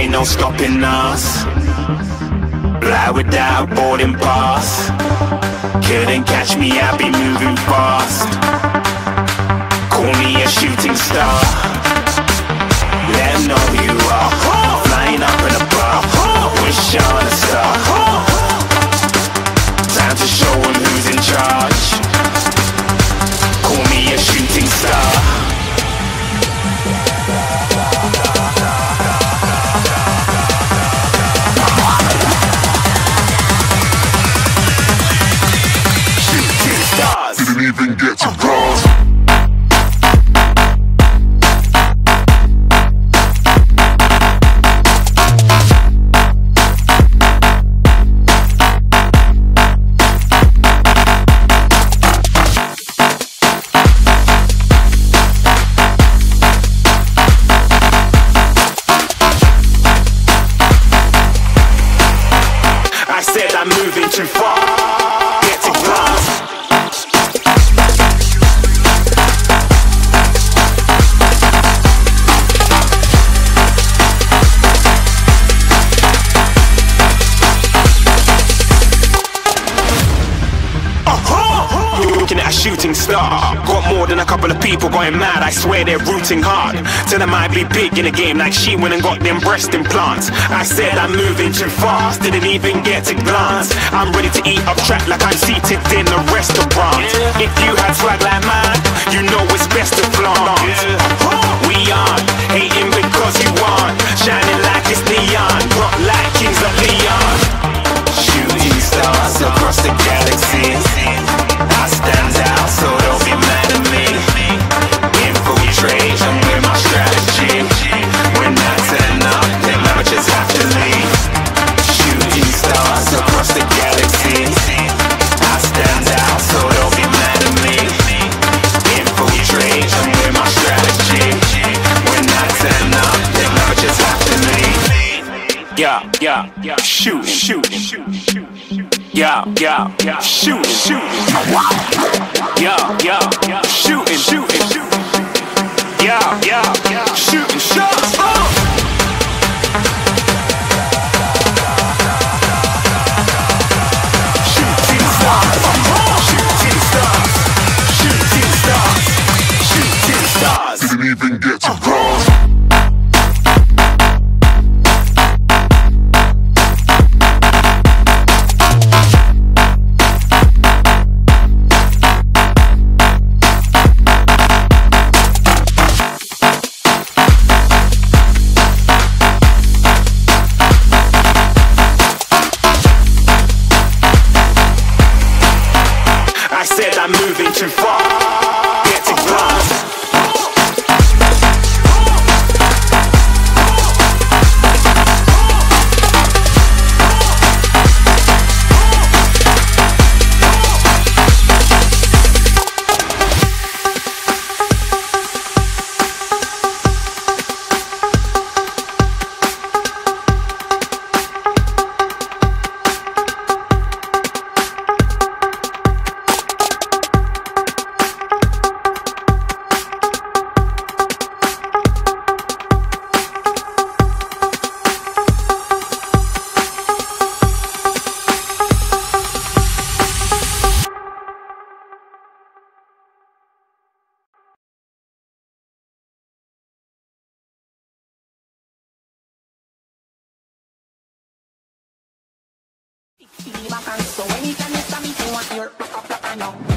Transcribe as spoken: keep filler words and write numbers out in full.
ain't no stopping us. Fly without a boarding pass. Couldn't catch me, I'll be moving fast. Call me a shooting star. Let 'em know who you are. Flying up in a bar. Wish on a star. Time to show 'em who's in charge. Call me a shooting star. Didn't even get to cross. I said I'm moving too far. Get to glass. Looking at a shooting star. Got more than a couple of people going mad. I swear they're rooting hard. Tell them I'd be big in the game like she went and got them breast implants. I said I'm moving too fast, didn't even get to glance. I'm ready to eat up track like I'm seated in a restaurant. If you had swag like mine, you know it's best to flaunt. We aren't hating because you aren't shining like it's neon, rock like kings of Leon. Shooting stars across the galaxy. I stand out, so don't be mad at me. Infiltrate, I'm with my strategy. When I turn up, then I just have to leave. Shooting stars across the galaxy. I stand out, so don't be mad at me. Infiltrate, I'm with my strategy. When I turn up, then I just have to leave. Yeah, yeah, yeah, shoot, shoot, shoot, shoot. Yeah, yeah, yeah, shooting, shooting. Yeah, yeah, yeah, shooting, shooting, shooting. Yeah, yeah, yeah, shooting shots. Oh! Shooting stars, shooting stars, shooting stars, shooting stars. Didn't even get to cross. I said I'm moving too far. Get to glass. So anytime you stop me, you want your back up, I know.